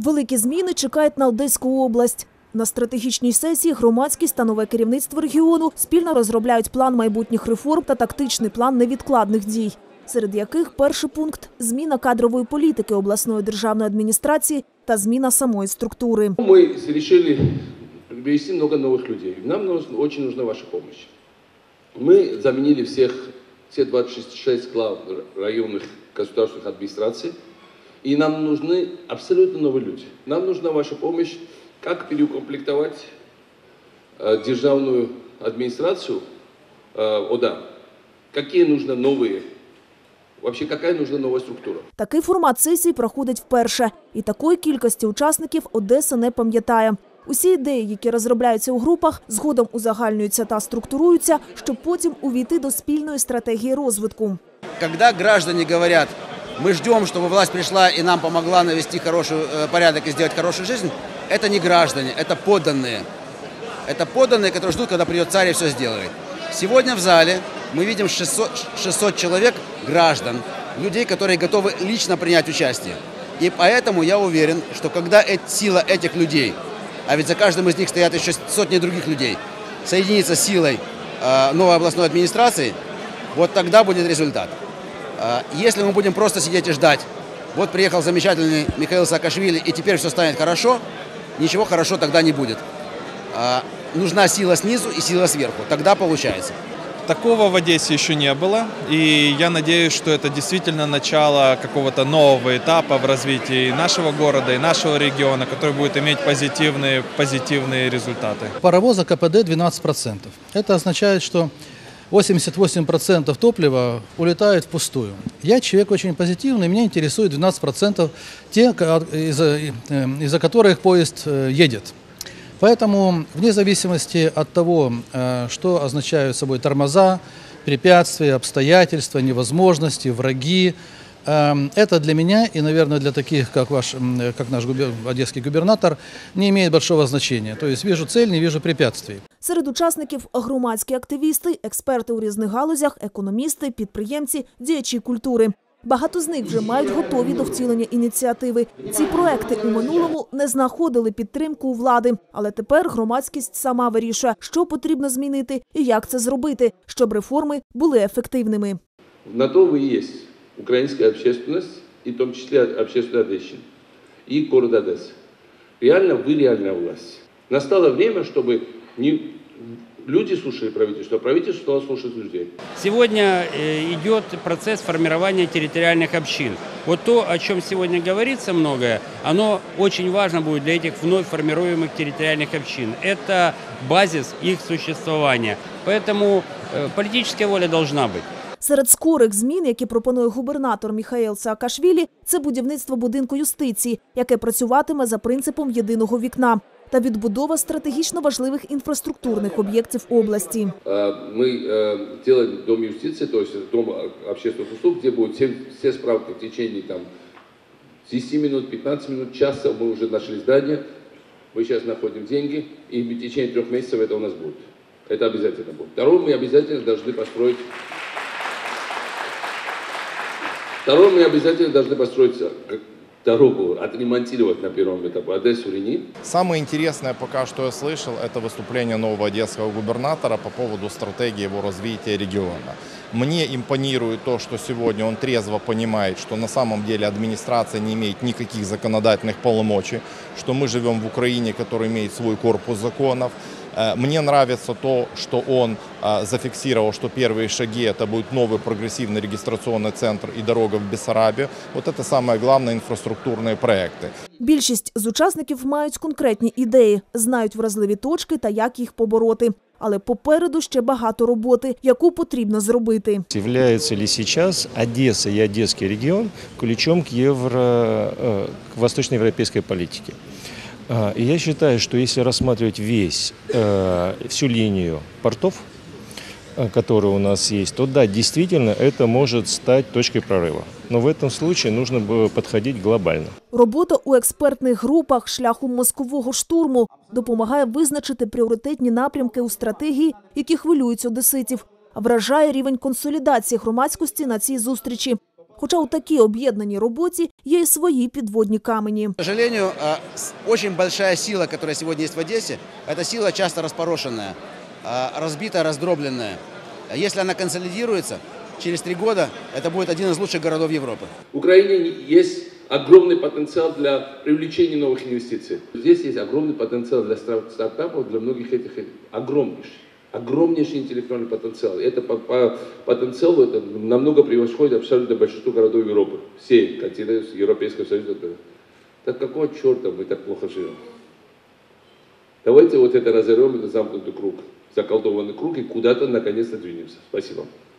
Великі зміни чекають на Одеську область. На стратегічній сесії громадськість та нове керівництво регіону спільно розробляють план майбутніх реформ та тактичний план невідкладних дій, серед яких перший пункт – зміна кадрової політики обласної державної адміністрації та зміна самої структури. Ми вирішили привести много нових людей. Нам дуже нужна ваша допомога. Ми замінили все 26 глав районних государственных администраций, и нам нужны абсолютно новые люди. Нам нужна ваша помощь, как переукомплектовать державную администрацию ОДА, какие нужны новые, вообще какая нужна нова структура. Такий формат сесії проходить вперше, і такої кількості учасників Одеса не пам'ятає. Усі ідеї, які розробляються у групах, згодом узагальнюються та структуруються, щоб потім увійти до спільної стратегії розвитку. Когда граждане говорят, мы ждем, чтобы власть пришла и нам помогла навести хороший порядок и сделать хорошую жизнь, это не граждане, это подданные. Это подданные, которые ждут, когда придет царь и все сделает. Сегодня в зале мы видим 600 человек, граждан, людей, которые готовы лично принять участие. И поэтому я уверен, что когда сила этих людей, а ведь за каждым из них стоят еще сотни других людей, соединится с силой новой областной администрации, вот тогда будет результат. Если мы будем просто сидеть и ждать, вот приехал замечательный Михаил Саакашвили, и теперь все станет хорошо, ничего хорошо тогда не будет. Нужна сила снизу и сила сверху, тогда получается. Такого в Одессе еще не было, и я надеюсь, что это действительно начало какого-то нового этапа в развитии нашего города и нашего региона, который будет иметь позитивные результаты. Паровоза КПД 12%. Это означает, что 88% топлива улетает впустую. Я человек очень позитивный, меня интересует 12% те, из-за которых поезд едет. Поэтому, вне зависимости от того, что означают собой тормоза, препятствия, обстоятельства, невозможности, враги, это для меня и, наверное, для таких, как наш одесский губернатор, не имеет большого значения. То есть вижу цель, не вижу препятствий. Серед учасників – громадські активісти, експерти у різних галузях, економісти, підприємці, діячі культури. Багато з них вже мають готові до втілення ініціативи. Ці проекти у минулому не знаходили підтримку у влади. Але тепер громадськість сама вирішує, що потрібно змінити і як це зробити, щоб реформи були ефективними. На то ви є українська общественность, і в тому числі общественность Одещины, і город Одесса. Реально, вы реальная власть. Настало время, чтобы не люди слушали правительство, а правительство стало слушать людей. Сегодня идет процесс формирования территориальных общин. Вот то, о чем сегодня говорится многое, оно очень важно будет для этих вновь формируемых территориальных общин. Это базис их существования. Поэтому политическая воля должна быть. Серед скорих змін, які пропонує губернатор Михаил Саакашвілі, це будівництво будинку юстиції, яке працюватиме за принципом єдиного вікна, та відбудова стратегічно важливих інфраструктурних об'єктів області. Ми робимо дом юстиції, тобто дом общественних услуг, де будуть всі справки в течение 10 минут, 15 минут, часа. Ми вже знайшли здання, ми зараз знаходимо гроші, і в течение 3 місяців це у нас буде. Це обов'язково буде. Второе, мы обязательно должны построить дорогу, отремонтировать на первом этапе Одессу-Рени. Самое интересное пока что я слышал, это выступление нового одесского губернатора по поводу стратегии его развития региона. Мне импонирует то, что сегодня он трезво понимает, что на самом деле администрация не имеет никаких законодательных полномочий, что мы живем в Украине, которая имеет свой корпус законов. Мне нравится то, что он зафиксировал, что первые шаги – это будет новый прогрессивный регистрационный центр и дорога в Бессарабию. Вот это самое главное – инфраструктурные проекты. Більшість з учасників мають конкретні ідеї, знають вразливі точки та як їх побороти. Але попереду ще багато роботи, яку потрібно зробити. Является ли сейчас Одесса и Одесский регион ключом к восточноевропейской политике? И я считаю, что если рассматривать всю линию портов, которые у нас есть, то да, действительно это может стать точкой прорыва. Но в этом случае нужно было подходить глобально. Робота у експертних групах шляхом мозкового штурму допомагає визначити пріоритетні напрямки у стратегії, які хвилюють одеситів. Вражає рівень консолідації громадськості на цій зустрічі. Хоча у такій об'єднаній роботі є і свої підводні камені. К сожалению, очень большая сила, которая сегодня есть в Одессе, это сила часто распорошенная, разбитая, раздробленная. Если она консолидируется, через 3 года это будет один из лучших городов Европы. В Украине есть огромный потенциал для привлечения новых инвестиций. Здесь есть огромный потенциал для стартапов, для многих этих огромнейший интеллектуальный потенциал. Это по потенциалу это намного превосходит абсолютно большинство городов Европы. Все континенты Европейского Союза. Так какого черта мы так плохо живем? Давайте вот это разорвем, это замкнутый круг, заколдованный круг и куда-то наконец-то двинемся. Спасибо.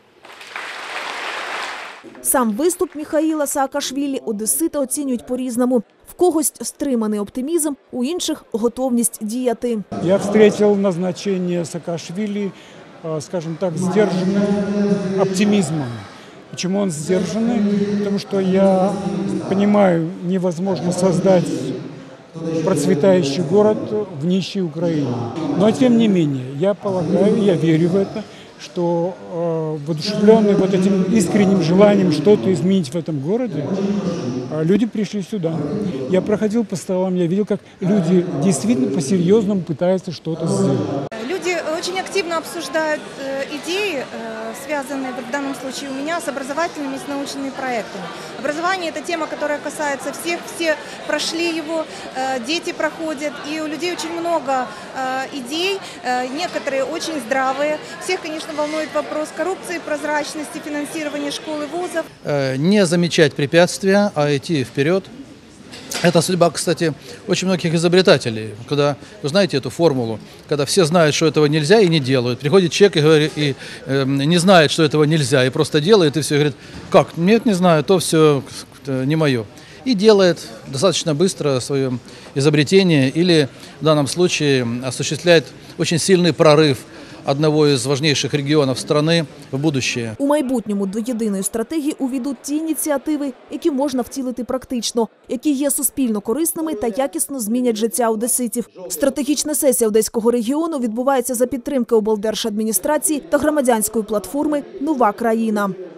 Сам виступ Міхаїла Саакашвілі одесити оцінюють по-різному. В когось стриманий оптимізм, у інших – готовність діяти. Я встретил назначение Саакашвили, скажем так, сдержанным оптимизмом. Почему он сдержанный? Потому что я понимаю, невозможно создать процветающий город в нищей Украине. Но тем не менее, я полагаю, я верю в это, что воодушевленные вот этим искренним желанием что-то изменить в этом городе, люди пришли сюда. Я проходил по столам, я видел, как люди действительно по-серьезному пытаются что-то сделать. Люди очень активно обсуждают идеи, связанные в данном случае у меня с образовательными и с научными проектами. Образование – это тема, которая касается всех, все прошли его, дети проходят, и у людей очень много идей, некоторые очень здравые. Всех, конечно, волнует вопрос коррупции, прозрачности, финансирования школ и вузов. Не замечать препятствия, а идти вперед. Это судьба, кстати, очень многих изобретателей. Когда, вы знаете эту формулу, когда все знают, что этого нельзя и не делают. Приходит человек и говорит, не знает, что этого нельзя, и просто делает, и все говорит, как, нет, не знаю, то все не мое. И делает достаточно быстро свое изобретение или в данном случае осуществляет очень сильный прорыв одного із важливіших регіонів країни в будущее. У майбутньому до єдиної стратегії увійдуть ті ініціативи, які можна втілити практично, які є суспільно корисними та якісно змінять життя одеситів. Стратегічна сесія Одеського регіону відбувається за підтримки облдержадміністрації та громадянської платформи «Нова країна».